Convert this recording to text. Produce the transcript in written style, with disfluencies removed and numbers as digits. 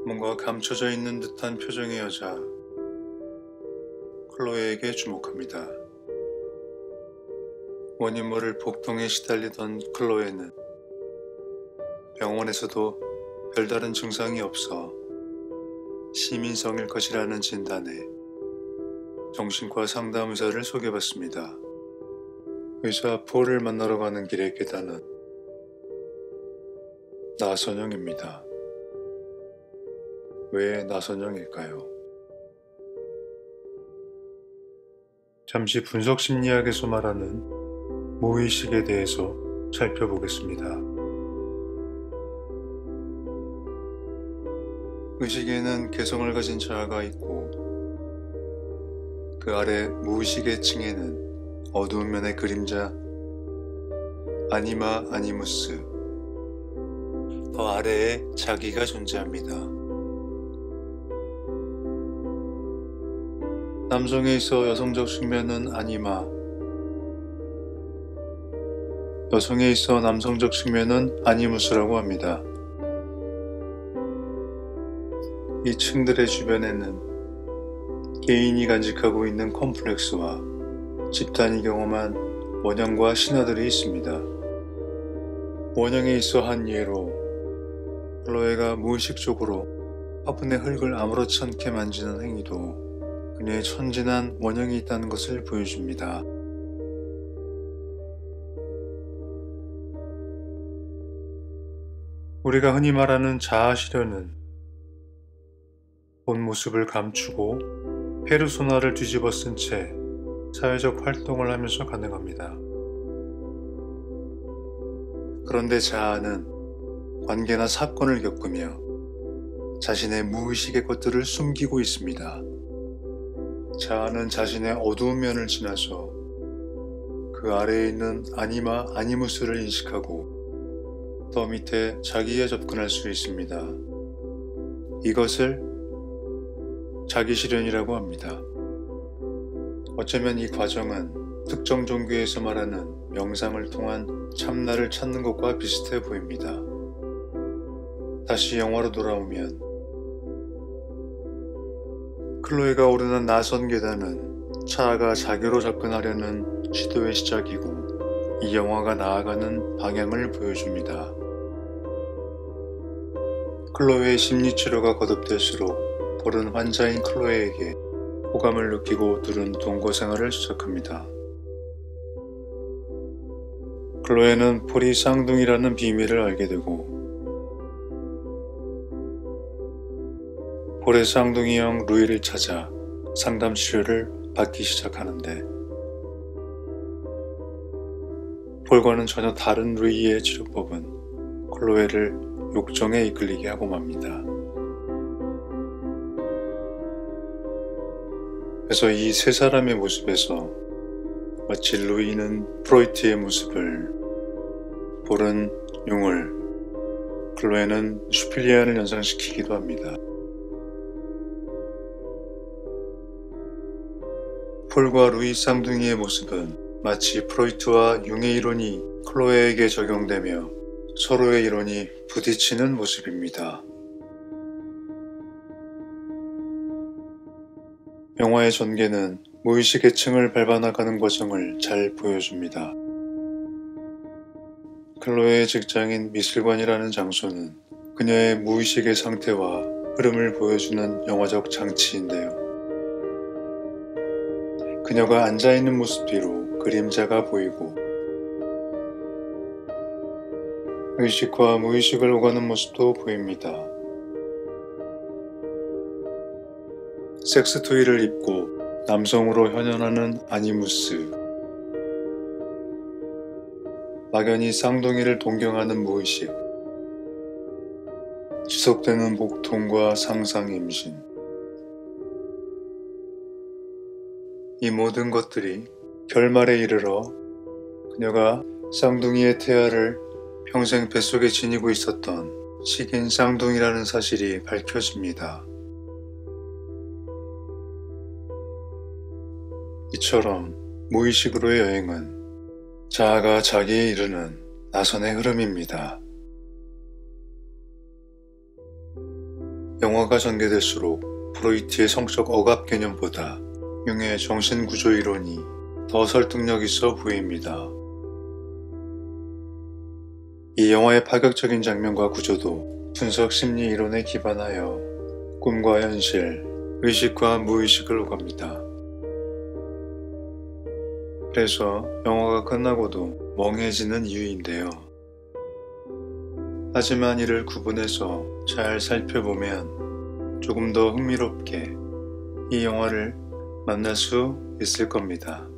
뭔가 감춰져 있는 듯한 표정의 여자 클로에에게 주목합니다. 원인 모를 복통에 시달리던 클로에는 병원에서도 별다른 증상이 없어 시민성일 것이라는 진단에 정신과 상담 의사를 소개받습니다. 의사 폴을 만나러 가는 길에 깨닫는 나선영입니다. 왜 나선영일까요? 잠시 분석 심리학에서 말하는 무의식에 대해서 살펴보겠습니다. 의식에는 개성을 가진 자아가 있고 그 아래 무의식의 층에는 어두운 면의 그림자 아니마 아니무스, 더 아래에 자기가 존재합니다. 남성에 있어 여성적 측면은 아니마, 여성에 있어 남성적 측면은 아니무스라고 합니다. 이 층들의 주변에는 개인이 간직하고 있는 컴플렉스와 집단이 경험한 원형과 신화들이 있습니다. 원형에 있어 한 예로 클로에가 무의식적으로 화분의 흙을 아무렇지 않게 만지는 행위도 그녀의 천진한 원형이 있다는 것을 보여줍니다. 우리가 흔히 말하는 자아 실현은 본 모습을 감추고 페르소나를 뒤집어 쓴 채 사회적 활동을 하면서 가능합니다. 그런데 자아는 관계나 사건을 겪으며 자신의 무의식의 것들을 숨기고 있습니다. 자아는 자신의 어두운 면을 지나서 그 아래에 있는 아니마 아니무스를 인식하고 더 밑에 자기에 접근할 수 있습니다. 이것을 자기 실현이라고 합니다. 어쩌면 이 과정은 특정 종교에서 말하는 명상을 통한 참나를 찾는 것과 비슷해 보입니다. 다시 영화로 돌아오면 클로에가 오르는 나선 계단은 자아가 자기로 접근하려는 시도의 시작이고 이 영화가 나아가는 방향을 보여줍니다. 클로에의 심리치료가 거듭될수록 폴은 환자인 클로에에게 호감을 느끼고 둘은 동거 생활을 시작합니다. 클로에는 폴이 쌍둥이라는 비밀을 알게 되고 폴의 쌍둥이형 루이를 찾아 상담 치료를 받기 시작하는데 폴과는 전혀 다른 루이의 치료법은 클로에를 욕정에 이끌리게 하고 맙니다. 그래서 이 세 사람의 모습에서 마치 루이는 프로이트의 모습을, 폴은 융을, 클로에는 슈필리안을 연상시키기도 합니다. 폴과 루이 쌍둥이의 모습은 마치 프로이트와 융의 이론이 클로에에게 적용되며 서로의 이론이 부딪히는 모습입니다. 영화의 전개는 무의식의 층을 밟아나가는 과정을 잘 보여줍니다. 클로에의 직장인 미술관이라는 장소는 그녀의 무의식의 상태와 흐름을 보여주는 영화적 장치인데요. 그녀가 앉아있는 모습 뒤로 그림자가 보이고 의식과 무의식을 오가는 모습도 보입니다. 섹스 토이를 입고 남성으로 현현하는 아니무스, 막연히 쌍둥이를 동경하는 무의식, 지속되는 복통과 상상 임신, 이 모든 것들이 결말에 이르러 그녀가 쌍둥이의 태아를 평생 뱃속에 지니고 있었던 식인 쌍둥이라는 사실이 밝혀집니다. 이처럼 무의식으로의 여행은 자아가 자기에 이르는 나선의 흐름입니다. 영화가 전개될수록 프로이트의 성적 억압 개념보다 융의 정신구조 이론이 더 설득력 있어 보입니다. 이 영화의 파격적인 장면과 구조도 분석 심리 이론에 기반하여 꿈과 현실, 의식과 무의식을 오갑니다. 그래서 영화가 끝나고도 멍해지는 이유인데요. 하지만 이를 구분해서 잘 살펴보면 조금 더 흥미롭게 이 영화를 만날 수 있을 겁니다.